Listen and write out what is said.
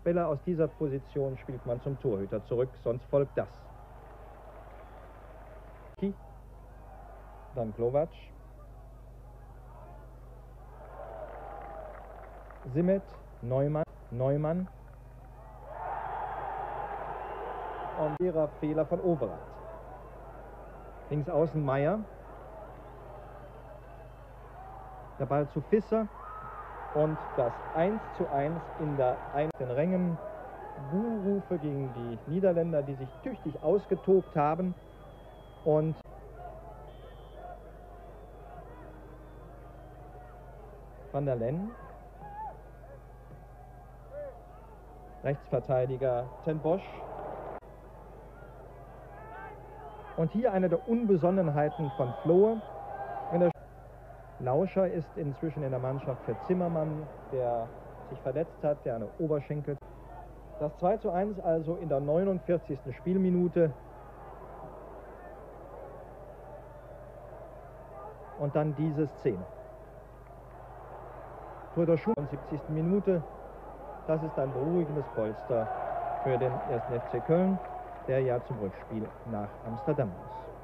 Bälle aus dieser Position spielt man zum Torhüter zurück, sonst folgt das. Dann Glovac. Simet, Neumann. Und ihrer Fehler von Overath. Links außen Meier. Der Ball zu Visser. Und das 1:1 in den Rängen. Buhrufe gegen die Niederländer, die sich tüchtig ausgetobt haben. Und Van der Len. Rechtsverteidiger Ten Bosch. Und hier eine der Unbesonnenheiten von Flohe. Lauscher ist inzwischen in der Mannschaft für Zimmermann, der sich verletzt hat, der eine Oberschenkel. Das 2:1 also in der 49. Spielminute. Und dann diese Szene. Torhüter Schumann, 70. Minute. Das ist ein beruhigendes Polster für den 1. FC Köln, der ja zum Rückspiel nach Amsterdam muss.